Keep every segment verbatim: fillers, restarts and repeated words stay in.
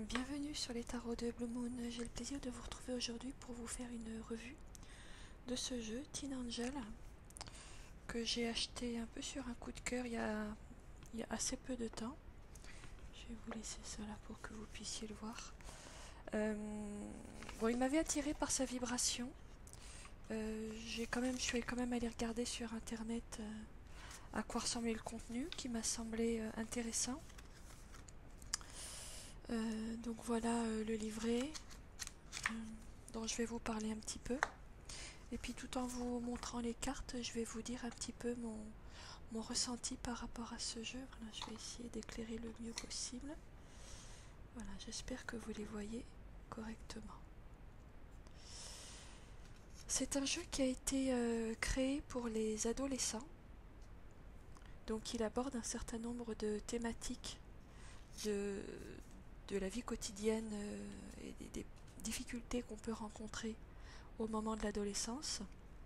Bienvenue sur les tarots de Blue Moon. J'ai le plaisir de vous retrouver aujourd'hui pour vous faire une revue de ce jeu, Teen Angel, que j'ai acheté un peu sur un coup de cœur il y a, il y a assez peu de temps. Je vais vous laisser ça là pour que vous puissiez le voir. Euh, bon, il m'avait attiré par sa vibration. Euh, j'ai quand même, je suis quand même allée regarder sur internet euh, à quoi ressemblait le contenu, qui m'a semblé euh, intéressant. Euh, donc voilà euh, le livret euh, dont je vais vous parler un petit peu. Et puis tout en vous montrant les cartes, je vais vous dire un petit peu mon, mon ressenti par rapport à ce jeu. Voilà, je vais essayer d'éclairer le mieux possible. Voilà, j'espère que vous les voyez correctement. C'est un jeu qui a été euh, créé pour les adolescents. Donc il aborde un certain nombre de thématiques de, de la vie quotidienne euh, et des, des difficultés qu'on peut rencontrer au moment de l'adolescence.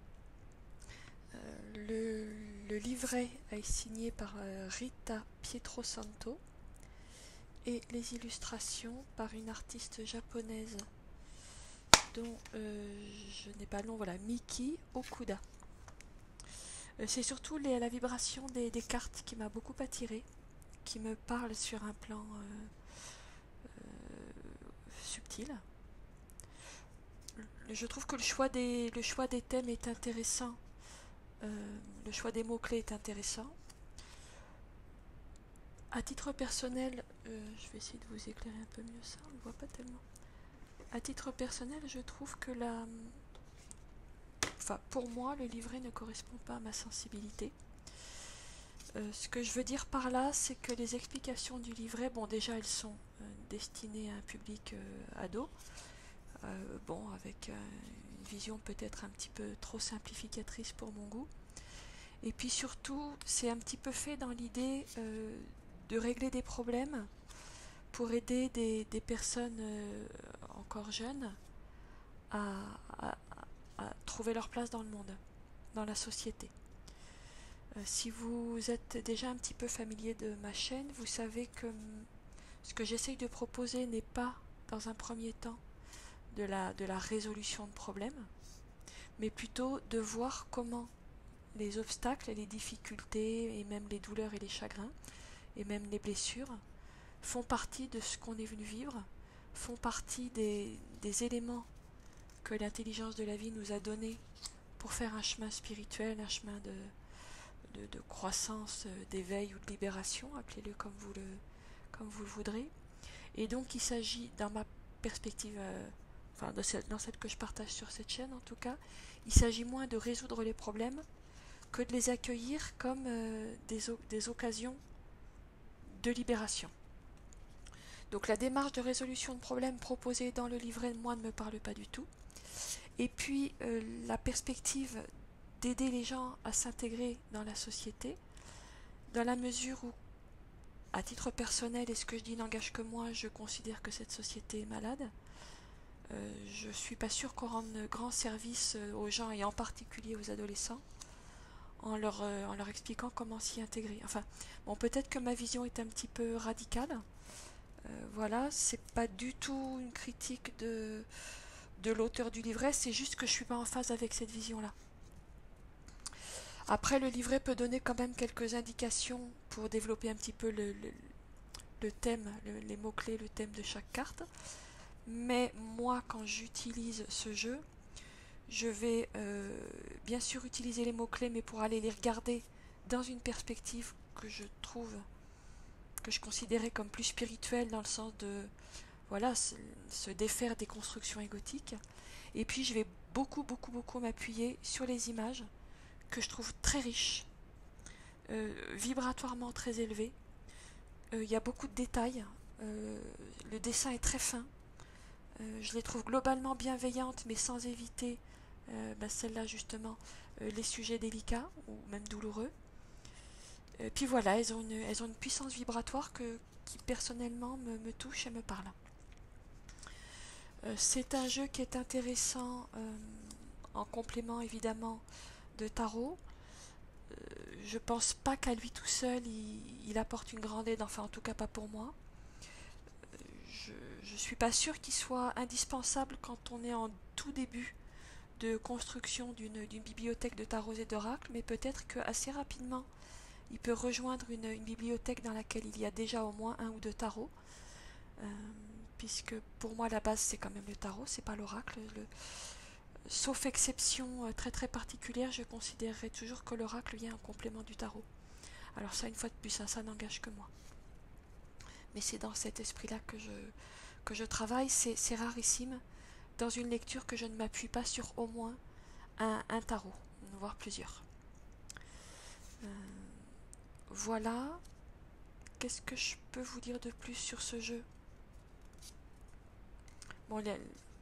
Euh, le, le livret est signé par euh, Rita Pietrosanto et les illustrations par une artiste japonaise dont euh, je n'ai pas le nom, voilà, Miki Okuda. Euh, c'est surtout les, la vibration des, des cartes qui m'a beaucoup attirée, qui me parle sur un plan euh, euh, subtil. Je trouve que le choix des, le choix des thèmes est intéressant. Euh, le choix des mots-clés est intéressant. À titre personnel, euh, je vais essayer de vous éclairer un peu mieux ça, on ne le voit pas tellement. À titre personnel, je trouve que la... Enfin, pour moi, le livret ne correspond pas à ma sensibilité. Euh, ce que je veux dire par là, c'est que les explications du livret, bon, déjà, elles sont euh, destinées à un public euh, ado, euh, bon, avec euh, une vision peut-être un petit peu trop simplificatrice pour mon goût. Et puis surtout, c'est un petit peu fait dans l'idée euh, de régler des problèmes pour aider des, des personnes euh, encore jeunes à, à, à trouver leur place dans le monde, dans la société. Euh, si vous êtes déjà un petit peu familier de ma chaîne, vous savez que ce que j'essaye de proposer n'est pas, dans un premier temps, de la, de la résolution de problèmes, mais plutôt de voir comment les obstacles et les difficultés, et même les douleurs et les chagrins, et même les blessures, font partie de ce qu'on est venu vivre, font partie des, des éléments que l'intelligence de la vie nous a donnés pour faire un chemin spirituel, un chemin de, de, de croissance, d'éveil ou de libération, appelez-le comme vous le, comme vous le voudrez. Et donc il s'agit, dans ma perspective, euh, enfin dans celle, dans celle que je partage sur cette chaîne en tout cas, il s'agit moins de résoudre les problèmes que de les accueillir comme euh, des, des occasions de libération. Donc la démarche de résolution de problèmes proposée dans le livret, moi, ne me parle pas du tout. Et puis euh, la perspective d'aider les gens à s'intégrer dans la société, dans la mesure où, à titre personnel, et ce que je dis n'engage que moi, je considère que cette société est malade. Euh, je ne suis pas sûre qu'on rende grand service aux gens, et en particulier aux adolescents, en leur, euh, en leur expliquant comment s'y intégrer. Enfin, bon, peut-être que ma vision est un petit peu radicale. Euh, voilà, c'est pas du tout une critique de, de l'auteur du livret, c'est juste que je suis pas en phase avec cette vision-là. Après, le livret peut donner quand même quelques indications pour développer un petit peu le, le, le thème, le, les mots-clés, le thème de chaque carte. Mais moi, quand j'utilise ce jeu, je vais euh, bien sûr utiliser les mots-clés, mais pour aller les regarder dans une perspective que je trouve, que je considérais comme plus spirituelle, dans le sens de, voilà, se, se défaire des constructions égotiques. Et puis je vais beaucoup, beaucoup, beaucoup m'appuyer sur les images, que je trouve très riches, euh, vibratoirement très élevées. Il euh, y a beaucoup de détails, euh, le dessin est très fin, euh, je les trouve globalement bienveillantes, mais sans éviter euh, bah, celle-là justement, euh, les sujets délicats ou même douloureux. Et puis voilà, elles ont une, elles ont une puissance vibratoire que, qui personnellement me, me touche et me parle. Euh, c'est un jeu qui est intéressant euh, en complément évidemment de tarot. Euh, je pense pas qu'à lui tout seul il, il apporte une grande aide, enfin en tout cas pas pour moi. Euh, je ne suis pas sûre qu'il soit indispensable quand on est en tout début de construction d'une bibliothèque de tarots et d'oracles, mais peut-être qu'assez rapidement, il peut rejoindre une, une bibliothèque dans laquelle il y a déjà au moins un ou deux tarots, euh, puisque pour moi la base c'est quand même le tarot, c'est pas l'oracle. Le, sauf exception très très particulière, je considérerais toujours que l'oracle vient en complément du tarot. Alors ça, une fois de plus, ça, ça n'engage que moi. Mais c'est dans cet esprit-là que je, que je travaille. C'est rarissime dans une lecture que je ne m'appuie pas sur au moins un, un tarot, voire plusieurs. Euh, voilà. Qu'est-ce que je peux vous dire de plus sur ce jeu? Bon, les,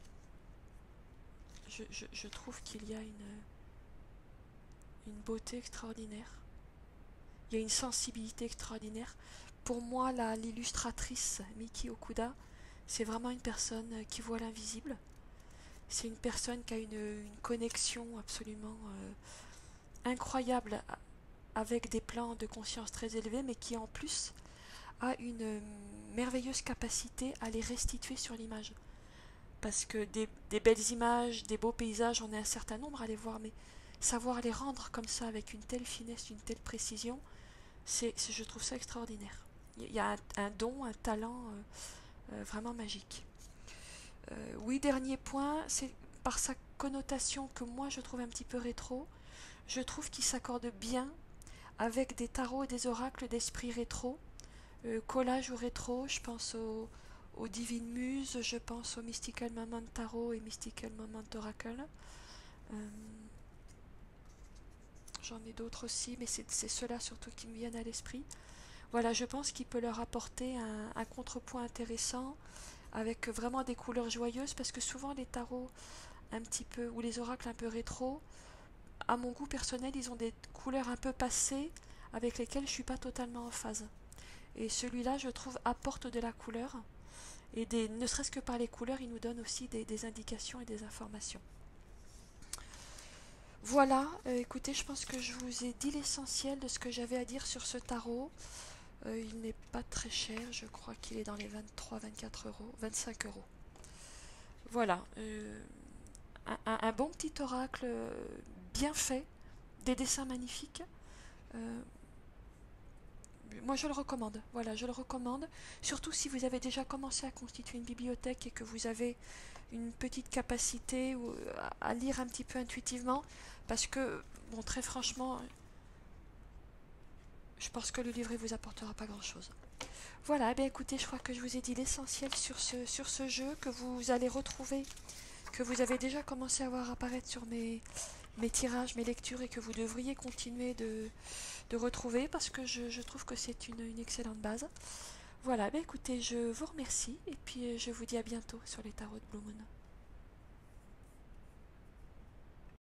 je, je, je trouve qu'il y a une, une beauté extraordinaire. Il y a une sensibilité extraordinaire. Pour moi, l'illustratrice Miki Okuda, c'est vraiment une personne qui voit l'invisible. C'est une personne qui a une, une connexion absolument euh, incroyable avec des plans de conscience très élevés, mais qui en plus a une merveilleuse capacité à les restituer sur l'image. Parce que des, des belles images, des beaux paysages, on a un certain nombre à les voir, mais savoir les rendre comme ça avec une telle finesse, une telle précision, c'est, je trouve ça extraordinaire. Il y a un, un don, un talent euh, euh, vraiment magique. Euh, oui, dernier point, c'est par sa connotation que moi je trouve un petit peu rétro, je trouve qu'il s'accorde bien avec des tarots et des oracles d'esprit rétro, euh, collage ou rétro, je pense au, aux Divines Muses, je pense au Mystical Moment Tarot et Mystical Moment Oracle. Euh, J'en ai d'autres aussi, mais c'est ceux-là surtout qui me viennent à l'esprit. Voilà, je pense qu'il peut leur apporter un, un contrepoint intéressant, avec vraiment des couleurs joyeuses, parce que souvent les tarots un petit peu, ou les oracles un peu rétro, à mon goût personnel, ils ont des couleurs un peu passées, avec lesquelles je ne suis pas totalement en phase. Et celui-là, je trouve, apporte de la couleur, et des, ne serait-ce que par les couleurs, il nous donne aussi des, des indications et des informations. Voilà, euh, écoutez, je pense que je vous ai dit l'essentiel de ce que j'avais à dire sur ce tarot. Euh, il n'est pas très cher, je crois qu'il est dans les vingt-trois à vingt-quatre euros, vingt-cinq euros. Voilà, euh, un, un, un bon petit oracle bien fait, des dessins magnifiques. Euh, moi je le recommande, voilà, je le recommande. Surtout si vous avez déjà commencé à constituer une bibliothèque et que vous avez une petite capacité à lire un petit peu intuitivement, parce que, bon, très franchement, je pense que le livret vous apportera pas grand-chose. Voilà, eh bien écoutez, je crois que je vous ai dit l'essentiel sur ce, sur ce jeu que vous allez retrouver, que vous avez déjà commencé à voir apparaître sur mes, mes tirages, mes lectures, et que vous devriez continuer de, de retrouver, parce que je, je trouve que c'est une, une excellente base. Voilà, eh bien écoutez, je vous remercie, et puis je vous dis à bientôt sur les tarots de Blue Moon.